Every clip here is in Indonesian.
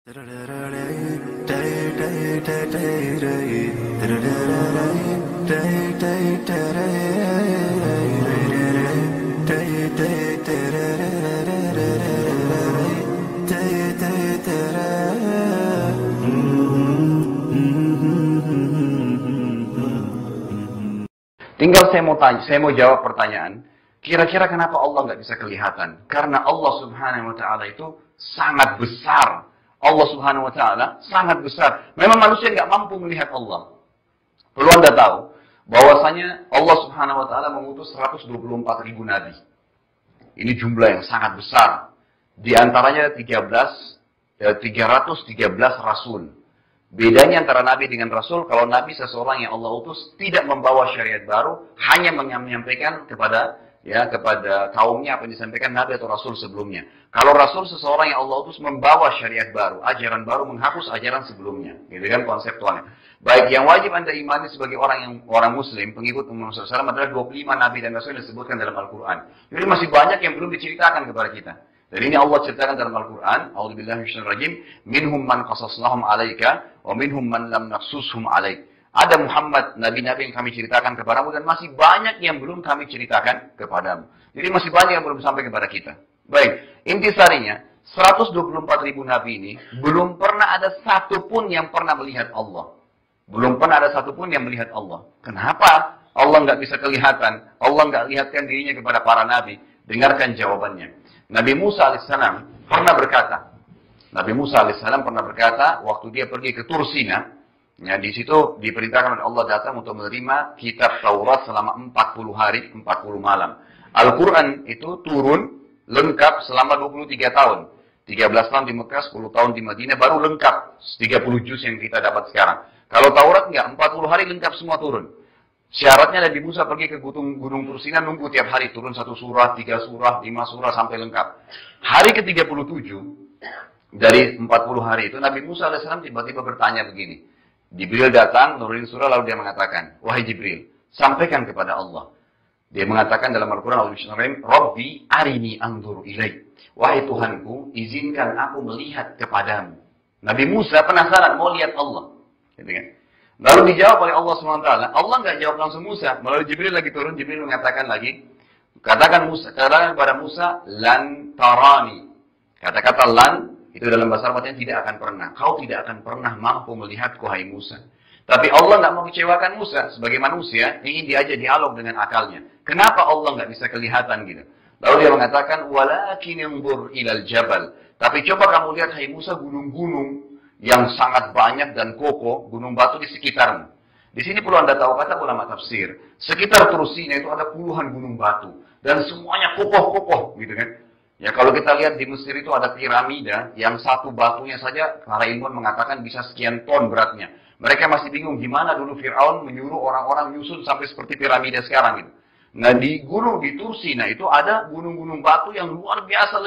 Tinggal saya mau jawab pertanyaan. Kira-kira kenapa Allah nggak bisa kelihatan? Karena Allah Subhanahu Wa Taala itu sangat besar. Allah Subhanahu Wa Taala sangat besar. Memang manusia nggak mampu melihat Allah. Perlu Anda tahu bahwasanya Allah Subhanahu Wa Taala mengutus 124.000 nabi. Ini jumlah yang sangat besar. Di antaranya 313 rasul. Bedanya antara nabi dengan rasul, kalau nabi seseorang yang Allah utus tidak membawa syariat baru, hanya menyampaikan kepada kaumnya apa yang disampaikan nabi atau rasul sebelumnya. Kalau rasul seseorang yang Allah utus membawa syariat baru, ajaran baru, menghapus ajaran sebelumnya. Gitu kan konseptualnya. Baik, yang wajib Anda imani sebagai orang muslim, pengikut Muhammad SAW adalah 25 nabi dan rasul yang disebutkan dalam Al-Qur'an. Jadi masih banyak yang belum diceritakan kepada kita. Dan ini Allah ceritakan dalam Al-Qur'an, a'udzubillahi minasyaitonir rajim, minhum man qasasnahum 'alaika wa minhum man lam naqsushum 'alaik. Ada Muhammad, nabi-nabi yang kami ceritakan kepadamu, dan masih banyak yang belum kami ceritakan kepadamu. Jadi masih banyak yang belum sampai kepada kita. Baik, intisarinya, 124.000 nabi ini, belum pernah ada satupun yang pernah melihat Allah. Belum pernah ada satupun yang melihat Allah. Kenapa Allah nggak bisa kelihatan? Allah nggak lihatkan dirinya kepada para nabi. Dengarkan jawabannya. Nabi Musa alaihissalam pernah berkata, waktu dia pergi ke Tursina, ya, di situ diperintahkan oleh Allah datang untuk menerima kitab Taurat selama 40 hari, 40 malam. Al-Quran itu turun lengkap selama 23 tahun. 13 tahun di Mekah, 10 tahun di Madinah, baru lengkap 30 juz yang kita dapat sekarang. Kalau Taurat enggak, 40 hari lengkap semua turun. Syaratnya Nabi Musa pergi ke Gunung Tursina, nunggu tiap hari turun 1 surah, 3 surah, 5 surah sampai lengkap. Hari ke-37 dari 40 hari itu, Nabi Musa AS tiba-tiba bertanya begini. Jibril datang, nurunin surah, lalu dia mengatakan, wahai Jibril, sampaikan kepada Allah. Dia mengatakan dalam Al-Quran, Rabbi arini anzur ilaik. Wahai Tuhanku, izinkan aku melihat kepadamu. Nabi Musa penasaran, mau lihat Allah. Gitu kan? Lalu dijawab oleh Allah SWT. Allah nggak jawab langsung Musa. Melalui Jibril lagi turun, Jibril mengatakan lagi, katakan kepada Musa, lan tarani. Kata-kata lan, itu dalam bahasa Arabnya tidak akan pernah. Kau tidak akan pernah mampu melihatku, hai Musa. Tapi Allah nggak mau kecewakan Musa. Sebagai manusia, ingin diajak dialog dengan akalnya. Kenapa Allah nggak bisa kelihatan gitu? Lalu dia mengatakan, walakin yanzur ilal jabal. Tapi coba kamu lihat, hai Musa, gunung-gunung yang sangat banyak dan kokoh, gunung batu di sekitarmu. Di sini perlu Anda tahu, kata ulama tafsir, sekitar Tursina itu ada puluhan gunung batu. Dan semuanya kokoh-kokoh gitu kan. Ya, kalau kita lihat di Mesir itu ada piramida yang satu batunya saja para ilmuwan mengatakan bisa sekian ton beratnya. Mereka masih bingung gimana dulu Fir'aun menyuruh orang-orang nyusun sampai seperti piramida sekarang gitu. Nah, di Tursina itu ada gunung-gunung batu yang luar biasa,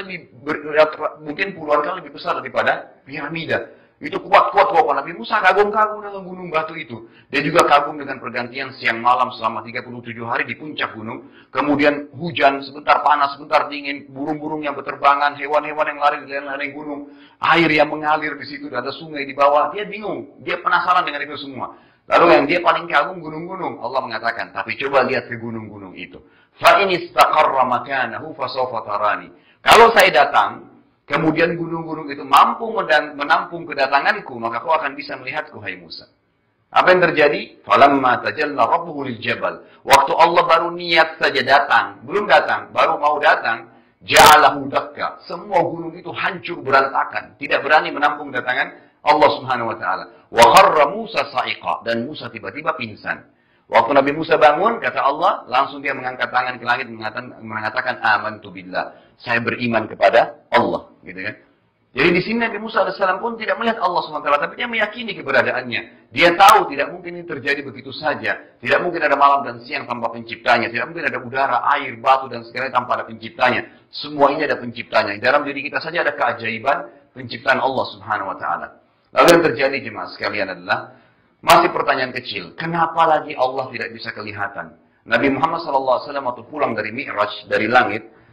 mungkin puluhan kali lebih besar daripada piramida. Itu kuat-kuat Nabi Musa kagum-kagum dengan gunung batu itu. Dia juga kagum dengan pergantian siang malam selama 37 hari di puncak gunung. Kemudian hujan, sebentar panas, sebentar dingin, burung-burung yang berterbangan, hewan-hewan yang lari di lereng gunung, air yang mengalir di situ, ada sungai di bawah. Dia bingung, dia penasaran dengan itu semua. Lalu yang dia paling kagum gunung-gunung. Allah mengatakan, tapi coba lihat ke gunung-gunung itu. Fa in istaqarra makanahu fasawfa tarani. Kalau saya datang, kemudian gunung-gunung itu mampu menampung kedatanganku, maka kau akan bisa melihatku, hai Musa. Apa yang terjadi? Falamma tajalla rabbuhu lil jabal. Waktu Allah baru niat saja datang, belum datang, baru mau datang, ja'alahu dakka. Semua gunung itu hancur berantakan, tidak berani menampung kedatangan Allah Subhanahu wa taala. Wa kharra Musa sa'iqa, dan Musa tiba-tiba pingsan. Waktu Nabi Musa bangun, kata Allah, langsung dia mengangkat tangan ke langit mengatakan amantu billah. Saya beriman kepada Allah, gitu kan. Jadi di sini Nabi Musa AS pun tidak melihat Allah SWT, tapi dia meyakini keberadaannya. Dia tahu tidak mungkin ini terjadi begitu saja. Tidak mungkin ada malam dan siang tanpa penciptanya. Tidak mungkin ada udara, air, batu, dan segalanya tanpa ada penciptanya. Semua ini ada penciptanya. Di dalam diri kita saja ada keajaiban penciptaan Allah Subhanahu wa taala. Lalu yang terjadi jemaah sekalian adalah masih pertanyaan kecil. Kenapa lagi Allah tidak bisa kelihatan? Nabi Muhammad SAW waktu pulang dari Mi'raj, dari langit,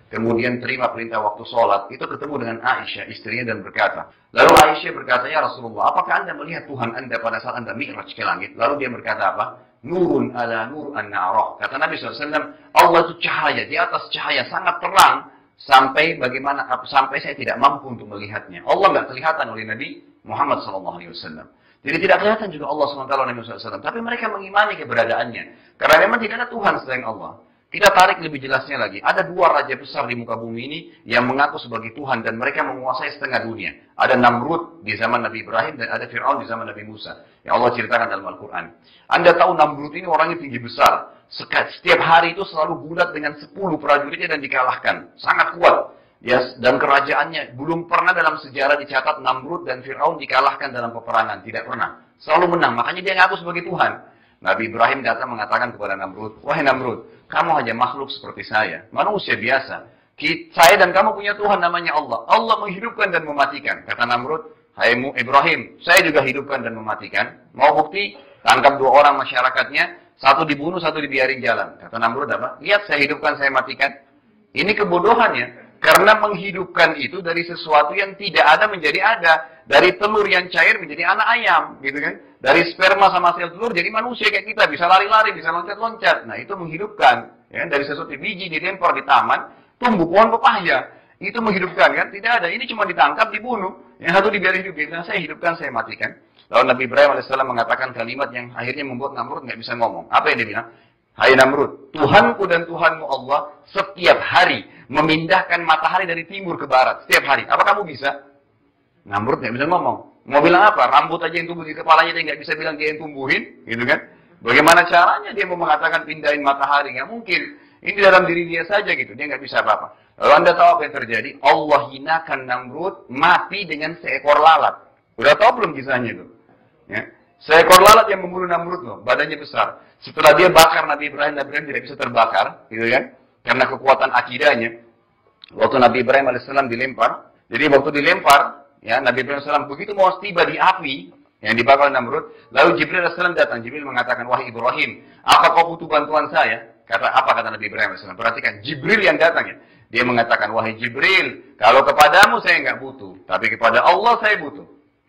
kemudian terima perintah waktu sholat, itu ketemu dengan Aisyah, istrinya, dan berkata. Lalu Aisyah berkata, ya Rasulullah, apakah Anda melihat Tuhan Anda pada saat Anda mi'raj ke langit? Lalu dia berkata apa? Nurun ala nur an-na'rah. Kata Nabi SAW, Allah itu cahaya, di atas cahaya sangat terang, sampai saya tidak mampu untuk melihatnya. Allah nggak kelihatan oleh Nabi Muhammad SAW. Jadi tidak kelihatan juga Allah SWT oleh Nabi SAW. Tapi mereka mengimani keberadaannya. Karena memang tidak ada Tuhan selain Allah. Kita tarik lebih jelasnya lagi. Ada dua raja besar di muka bumi ini yang mengaku sebagai Tuhan dan mereka menguasai setengah dunia. Ada Namrud di zaman Nabi Ibrahim dan ada Fir'aun di zaman Nabi Musa. Yang Allah ceritakan dalam Al-Quran. Anda tahu Namrud ini orangnya tinggi besar. Setiap hari itu selalu bulat dengan 10 prajuritnya dan dikalahkan. Sangat kuat. Ya, dan kerajaannya belum pernah dalam sejarah dicatat Namrud dan Fir'aun dikalahkan dalam peperangan. Tidak pernah. Selalu menang. Makanya dia ngaku sebagai Tuhan. Nabi Ibrahim datang mengatakan kepada Namrud, wahai Namrud, kamu hanya makhluk seperti saya, manusia biasa. Saya dan kamu punya Tuhan namanya Allah. Allah menghidupkan dan mematikan. Kata Namrud, hai Ibrahim, saya juga hidupkan dan mematikan. Mau bukti? Tangkap 2 orang masyarakatnya, satu dibunuh, satu dibiarin jalan. Kata Namrud apa? Lihat, saya hidupkan, saya matikan. Ini kebodohannya. Karena menghidupkan itu dari sesuatu yang tidak ada menjadi ada. Dari telur yang cair menjadi anak ayam, gitu kan? Dari sperma sama sel telur jadi manusia kayak kita, bisa lari-lari, bisa loncat-loncat. Nah, itu menghidupkan. Ya, dari sesuatu biji dilempar di taman, tumbuh pohon pepaya. Itu menghidupkan kan? Tidak ada. Ini cuma ditangkap, dibunuh. Yang satu dibiarkan hidup. Dia bilang, saya hidupkan, saya matikan. Lalu Nabi Ibrahim AS mengatakan kalimat yang akhirnya membuat Namrud nggak bisa ngomong. Apa yang dia bilang? Hai Namrud, Tuhanku dan Tuhanmu Allah setiap hari memindahkan matahari dari timur ke barat. Setiap hari. Apa kamu bisa? Namrud nggak bisa ngomong. Mau bilang apa? Rambut aja yang tumbuh di kepalanya dia nggak bisa bilang dia yang tumbuhin, gitu kan? Bagaimana caranya dia mau mengatakan pindahin matahari? Nggak mungkin. Ini dalam diri dia saja gitu. Dia nggak bisa apa-apa. Lalu Anda tahu apa yang terjadi? Allah hinakan Namrud mati dengan seekor lalat. Udah tahu belum kisahnya itu? Ya. Seekor lalat yang membunuh Namrud loh. Badannya besar. Setelah dia bakar Nabi Ibrahim tidak bisa terbakar, gitu kan? Karena kekuatan akidahnya. Waktu Nabi Ibrahim AS dilempar. Jadi waktu dilempar, ya, Nabi Ibrahim AS begitu mau tiba di api yang dibakar Namrud, lalu Jibril AS datang. Jibril mengatakan, wahai Ibrahim, apa kau butuh bantuan saya? Kata Nabi Ibrahim AS? Perhatikan, Jibril yang datang ya. Dia mengatakan, wahai Jibril, kalau kepadamu saya nggak butuh, tapi kepada Allah saya butuh.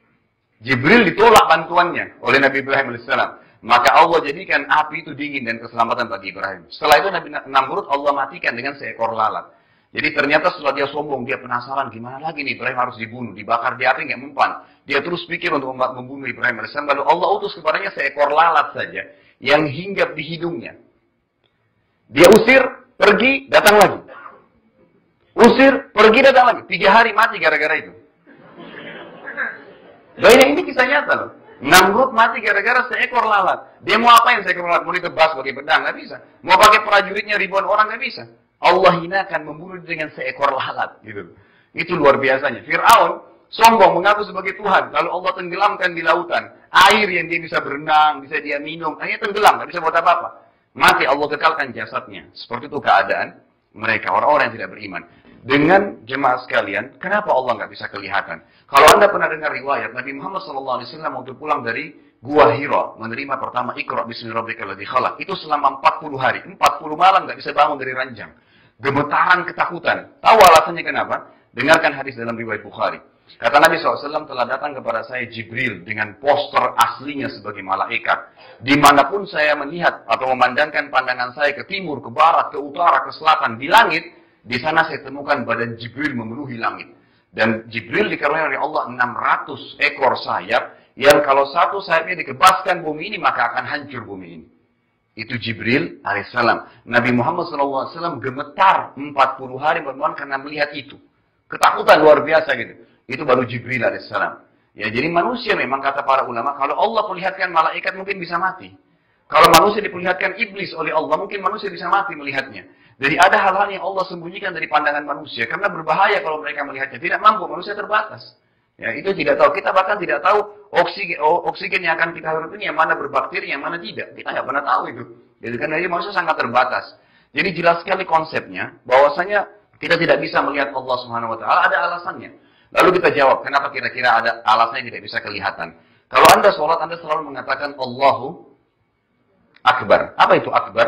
Jibril ditolak bantuannya oleh Nabi Ibrahim AS. Maka Allah jadikan api itu dingin dan keselamatan bagi Ibrahim. Setelah itu Nabi Namrud Allah matikan dengan seekor lalat. Jadi ternyata setelah dia sombong, dia penasaran gimana lagi nih Ibrahim harus dibunuh, dibakar di api nggak mempan. Dia terus pikir untuk membunuh Ibrahim AS. Lalu Allah utus kepadanya seekor lalat saja yang hinggap di hidungnya. Dia usir, pergi, datang lagi. Usir, pergi, datang lagi. 3 hari mati gara-gara itu. Dan ini kisah nyata loh. Namrud mati gara-gara seekor lalat. Dia mau apa yang seekor lalat? Mau ditebas pakai pedang? Nggak bisa. Mau pakai prajuritnya ribuan orang? Nggak bisa. Allah hinakan membunuh dengan seekor lalat. Gitu. Itu luar biasanya. Fir'aun sombong mengaku sebagai Tuhan. Lalu Allah tenggelamkan di lautan. Air yang dia bisa berenang, bisa dia minum. Hanya tenggelam, nggak bisa buat apa-apa. Mati Allah kekalkan jasadnya. Seperti itu keadaan mereka, orang-orang yang tidak beriman. Dengan jemaah sekalian, kenapa Allah nggak bisa kelihatan? Kalau Anda pernah dengar riwayat, Nabi Muhammad SAW waktu pulang dari Gua Hira, menerima pertama Iqra bismillahirrahmanirrahim khalaq. Itu selama 40 hari, 40 malam nggak bisa bangun dari ranjang. Gemetaran ketakutan. Tahu alasannya kenapa? Dengarkan hadis dalam riwayat Bukhari. Kata Nabi SAW telah datang kepada saya Jibril dengan poster aslinya sebagai malaikat. Dimanapun saya melihat atau memandangkan pandangan saya ke timur, ke barat, ke utara, ke selatan, di langit, di sana saya temukan badan Jibril memenuhi langit. Dan Jibril dikaruniai oleh Allah 600 ekor sayap, yang kalau satu sayapnya dikebaskan bumi ini, maka akan hancur bumi ini. Itu Jibril alaihissalam. Nabi Muhammad SAW gemetar 40 hari karena melihat itu. Ketakutan luar biasa gitu. Itu baru Jibril alaihissalam. Ya, jadi manusia memang kata para ulama, kalau Allah perlihatkan malaikat mungkin bisa mati. Kalau manusia diperlihatkan iblis oleh Allah, mungkin manusia bisa mati melihatnya. Jadi ada hal-hal yang Allah sembunyikan dari pandangan manusia. Karena berbahaya kalau mereka melihatnya. Tidak mampu, manusia terbatas. Ya, itu tidak tahu. Kita bahkan tidak tahu oksigen yang akan kita hirup ini yang mana berbakteri, yang mana tidak. Kita nggak pernah tahu itu. Jadi karena ini manusia sangat terbatas. Jadi jelas sekali konsepnya, bahwasanya kita tidak bisa melihat Allah Subhanahu Wa Taala. Ada alasannya. Lalu kita jawab, kenapa kira-kira ada alasannya tidak bisa kelihatan? Kalau Anda sholat, Anda selalu mengatakan Allahu Akbar. Apa itu Akbar?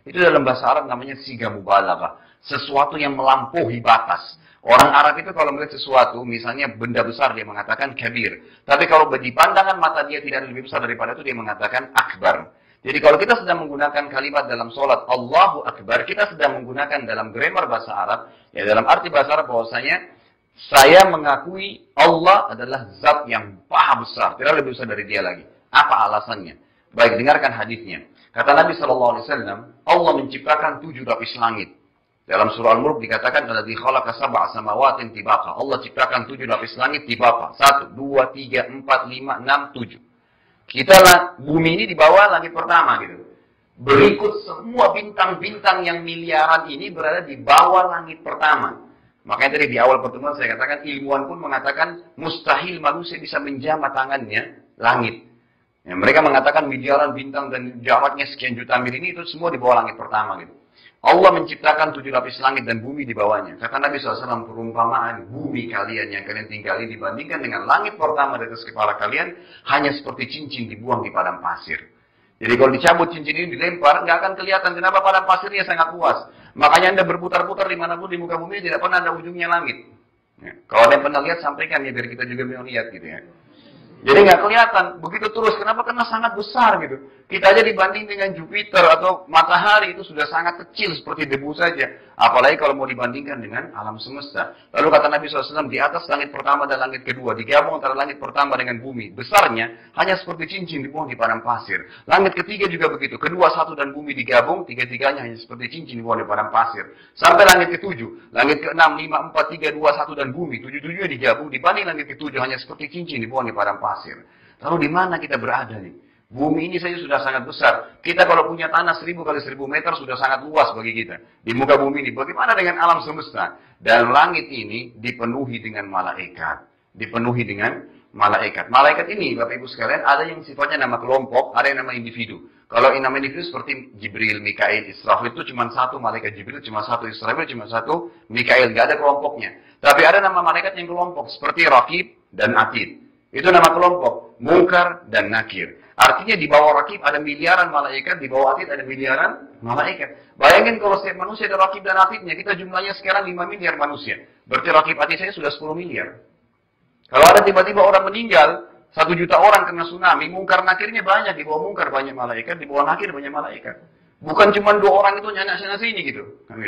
Itu dalam bahasa Arab namanya siga mubalaghah. Sesuatu yang melampaui batas. Orang Arab itu kalau melihat sesuatu, misalnya benda besar, dia mengatakan kabir. Tapi kalau di pandangan mata dia tidak lebih besar daripada itu, dia mengatakan akbar. Jadi kalau kita sedang menggunakan kalimat dalam sholat Allahu Akbar, kita sedang menggunakan dalam grammar bahasa Arab, ya dalam arti bahasa Arab bahwasanya saya mengakui Allah adalah zat yang maha besar, tidak lebih besar dari dia lagi. Apa alasannya? Baik, dengarkan hadisnya. Kata Nabi SAW, Allah menciptakan 7 lapis langit. Dalam surah Al-Mulk dikatakan, alladzi khalaqa sab'a samawatin tibaqa. Allah ciptakan 7 lapis langit tibaqa. 1, 2, 3, 4, 5, 6, 7. Kita bumi ini di bawah langit pertama gitu. Berikut semua bintang-bintang yang miliaran ini berada di bawah langit pertama. Makanya tadi di awal pertemuan saya katakan, ilmuwan pun mengatakan mustahil manusia bisa menjamah tangannya langit. Ya, mereka mengatakan miliaran bintang dan jaraknya sekian juta mil ini itu semua di bawah langit pertama gitu. Allah menciptakan 7 lapis langit dan bumi di bawahnya. Kata Nabi SAW, perumpamaan bumi kalian yang kalian tinggali dibandingkan dengan langit pertama di atas kepala kalian, hanya seperti cincin dibuang di padang pasir. Jadi kalau dicabut cincin ini dilempar, nggak akan kelihatan kenapa padang pasirnya sangat luas. Makanya Anda berputar-putar dimanapun di muka bumi, tidak pernah ada ujungnya langit. Ya. Kalau ada yang pernah lihat, sampaikan ya, biar kita juga mau lihat gitu ya. Jadi nggak kelihatan, begitu terus. Kenapa? Karena sangat besar gitu. Kita aja dibanding dengan Jupiter atau matahari itu sudah sangat kecil seperti debu saja. Apalagi kalau mau dibandingkan dengan alam semesta. Lalu kata Nabi SAW, di atas langit pertama dan langit kedua, digabung antara langit pertama dengan bumi. Besarnya hanya seperti cincin dibuang di padang pasir. Langit ketiga juga begitu. Kedua, satu dan bumi digabung, tiga-tiganya hanya seperti cincin dibuang di padang pasir. Sampai langit ketujuh, langit ke-6, 5, 4, 3, 2, 1 dan bumi. Tujuh-tujuhnya digabung, dibanding langit ketujuh hanya seperti cincin dibuang di padang pasir. Lalu di mana kita berada nih? Bumi ini saja sudah sangat besar. Kita kalau punya tanah 1000 kali 1000 meter sudah sangat luas bagi kita. Di muka bumi ini. Bagaimana dengan alam semesta? Dan langit ini dipenuhi dengan malaikat. Dipenuhi dengan malaikat. Malaikat ini, Bapak Ibu sekalian, ada yang sifatnya nama kelompok, ada yang nama individu. Kalau yang nama individu seperti Jibril, Mikail, Israfil itu cuma satu, malaikat Jibril cuma satu, Israfil cuma satu, Mikail, nggak ada kelompoknya. Tapi ada nama malaikat yang kelompok, seperti Raqib dan Atid. Itu nama kelompok, Munkar dan Nakir. Artinya di bawah Raqib ada miliaran malaikat, di bawah Atid ada miliaran malaikat. Bayangin kalau setiap manusia ada Raqib dan Atidnya, kita jumlahnya sekarang 5 miliar manusia. Berarti Raqib Atid saya sudah 10 miliar. Kalau ada tiba-tiba orang meninggal, 1 juta orang kena tsunami, Munkar Nakirnya banyak, di bawah Munkar banyak malaikat, di bawah Nakir banyak malaikat. Bukan cuma 2 orang itu nyanak-sana sini gitu.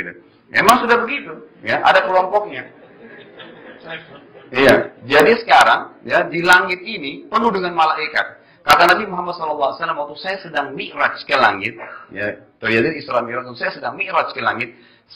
Emang sudah begitu, ya, ada kelompoknya. Iya, jadi sekarang ya di langit ini penuh dengan malaikat. Kata Nabi Muhammad SAW, waktu saya sedang mi'raj ke langit, ya, terjadi Isra Mi'raj, saya sedang mi'raj ke langit,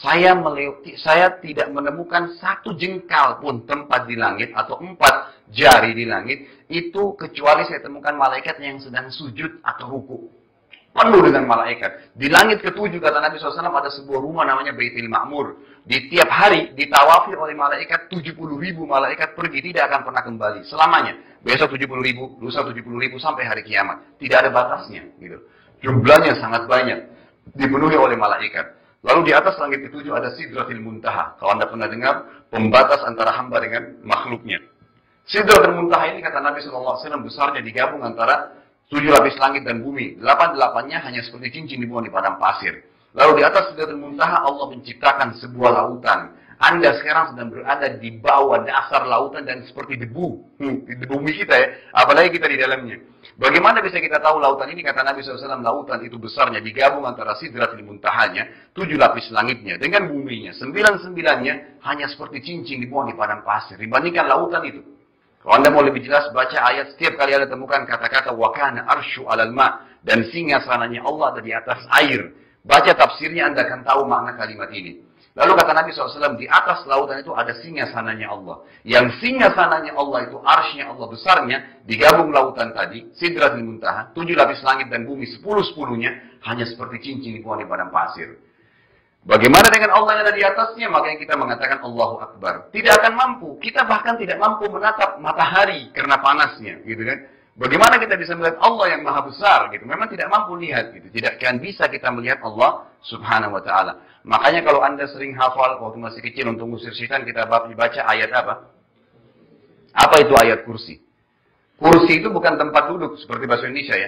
saya tidak menemukan 1 jengkal pun tempat di langit atau 4 jari di langit itu kecuali saya temukan malaikat yang sedang sujud atau ruku. Penuh dengan malaikat. Di langit ke-7 kata Nabi SAW ada sebuah rumah namanya Baitul Ma'mur. Di tiap hari ditawafi oleh malaikat 70.000 malaikat pergi, tidak akan pernah kembali selamanya. Besok 70.000, lusa 70.000 sampai hari kiamat. Tidak ada batasnya gitu. Jumlahnya sangat banyak, dipenuhi oleh malaikat. Lalu di atas langit ke-7 ada Sidratil Muntaha. Kalau Anda pernah dengar, pembatas antara hamba dengan makhluknya. Sidratil Muntaha ini kata Nabi SAW besarnya digabung antara 7 lapis langit dan bumi. 8-8-nya hanya seperti cincin dibuang di padang pasir. Lalu di atas Sidratul Muntaha Allah menciptakan sebuah lautan. Anda sekarang sedang berada di bawah dasar lautan dan seperti debu. Di bumi kita ya. Apalagi kita di dalamnya. Bagaimana bisa kita tahu lautan ini? Kata Nabi SAW, lautan itu besarnya digabung antara Sidratul Muntahanya, 7 lapis langitnya dengan buminya. 9-9-nya hanya seperti cincin dibuang di padang pasir. Dibandingkan lautan itu. Kalau Anda mau lebih jelas, baca ayat. Setiap kali Anda temukan kata-kata wakana arsyu alal ma, dan singgasananya Allah ada di atas air. Baca tafsirnya, Anda akan tahu makna kalimat ini. Lalu kata Nabi SAW, di atas lautan itu ada singgasananya Allah. Yang singgasananya Allah itu arsy-nya Allah besarnya, digabung lautan tadi, Sidratul Muntaha, 7 lapis langit dan bumi, 10-10-nya, hanya seperti cincin dibuang di padang pasir. Bagaimana dengan Allah yang ada di atasnya? Makanya kita mengatakan Allahu Akbar. Tidak akan mampu. Kita bahkan tidak mampu menatap matahari karena panasnya, gitu kan? Bagaimana kita bisa melihat Allah yang maha besar, gitu? Memang tidak mampu lihat, gitu. Tidak akan bisa kita melihat Allah Subhanahu wa Ta'ala. Makanya kalau Anda sering hafal waktu masih kecil untuk ngusir syaitan, kita baca ayat apa? Apa itu ayat kursi? Kursi itu bukan tempat duduk seperti bahasa Indonesia ya.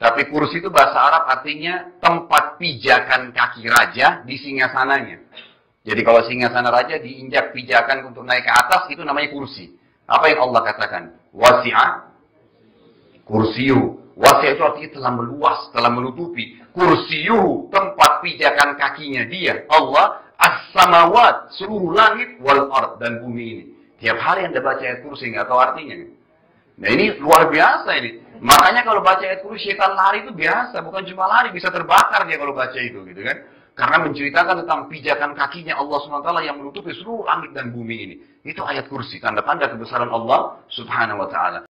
Tapi kursi itu bahasa Arab artinya tempat pijakan kaki raja di singgasananya. Jadi kalau singgasana raja diinjak pijakan untuk naik ke atas, itu namanya kursi. Apa yang Allah katakan? Wasi'a kursiyu. Wasi'a itu artinya telah meluas, telah menutupi. Kursiyu, tempat pijakan kakinya dia. Allah, as-samawat, seluruh langit, wal ard, dan bumi ini. Tiap hari Anda baca ayat kursi, nggak tahu artinya. Nah ini luar biasa ini. Makanya kalau baca ayat kursi, syaitan lari itu biasa. Bukan cuma lari, bisa terbakar dia kalau baca itu. Gitu kan? Karena menceritakan tentang pijakan kakinya Allah SWT yang menutupi seluruh langit dan bumi ini. Itu ayat kursi, tanda-tanda kebesaran Allah Subhanahu wa ta'ala.